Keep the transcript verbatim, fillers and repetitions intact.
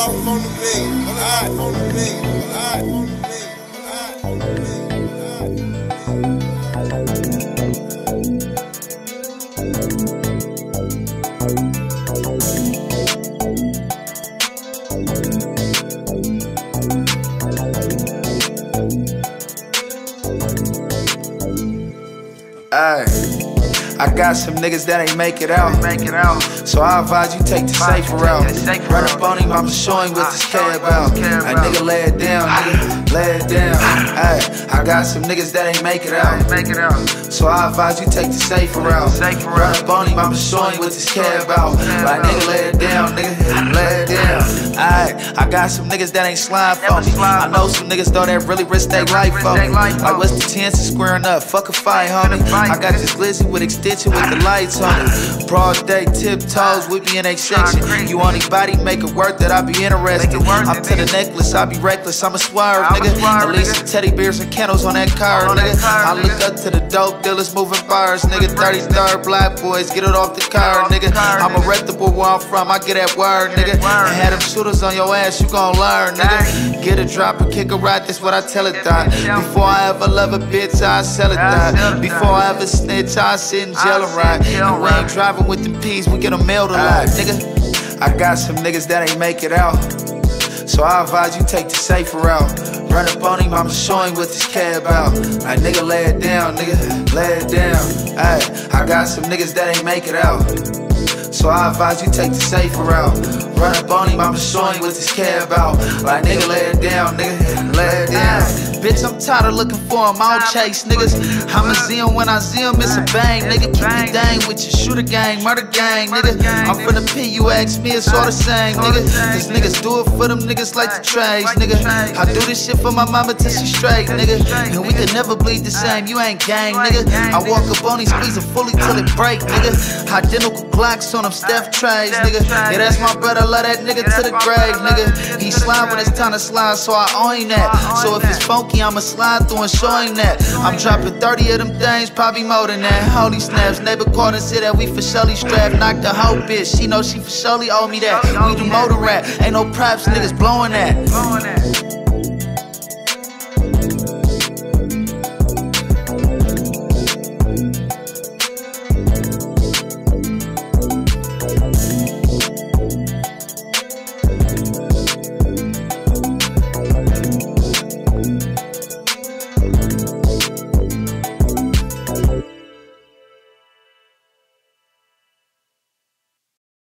off on the beat. Alright, on the beat. Alright, on the beat. Alright, on the beat. Ay, I got some niggas that ain't make it out. Make it out. So I advise you take the safer route. Run up on him, I'ma show him what this care about. That nigga lay it down, nigga, lay it down. Ay, I got some niggas that ain't make it out. Make it out. So I advise you take the safer route. Run up on him, I'ma show him what this care about. That nigga lay it down, nigga, lay it down. Ay, I got some niggas that ain't slime for me. I know some niggas though that really risk their life for me. Like what's the chance of squaring up? Fuck a fight, homie. I got this glizzy with extension with the lights on it. Broad day, tiptoes with me in a section. You only body make it worth that I be interested. I'm to the necklace, I be reckless. I'm a swerve, nigga. At least some teddy bears and candles on that car, nigga. I look up to the dope dealers moving bars, nigga. thirty-third black boys, get it off the car, nigga. I'm a reputable where I'm from, I get that word, nigga. And had them shooters on your ass, you gon' learn, nigga. Get a drop and kick a ride, that's what I tell it, dog. Before I ever love a bitch, I sell it, dog. Before I ever snitch, I sit in jail and ride. And we ain't driving with them P's, we get them mailed a lot, nigga. I got some niggas that ain't make it out. So I advise you take the safer route. Run up on him, I'ma show him what this care about. Like nigga lay it down, nigga, lay it down. Ay, I got some niggas that ain't make it out. So I advise you take the safer route. Run up on him, I'ma show him what this care about. Like nigga lay it down, nigga, lay it down. Bitch, I'm tired of looking for him, I don't chase niggas. I'ma see him when I see him, it's a bang, nigga. Keep your dang with your shooter gang, murder gang, nigga. I'm from the P, you ask me, it's all the same, nigga. Cause niggas do it for them niggas like the trades, nigga. I do this shit for my mama till she straight, nigga. And we could never bleed the same, you ain't gang, nigga. I walk up on these squeeze it fully till it break, nigga. Identical Glocks on them Steph trays, nigga. Yeah, that's my brother, love that nigga to the grave, nigga. He slide when it's time to slide, so I own that. So if it's funky, I'ma slide through and show him that. I'm dropping thirty of them things, probably more than that. Holy snaps, neighbor called and said that we for surely strapped. Knocked the whole bitch, she know she for surely owe me that. We do motor rap, ain't no props, niggas blowing that.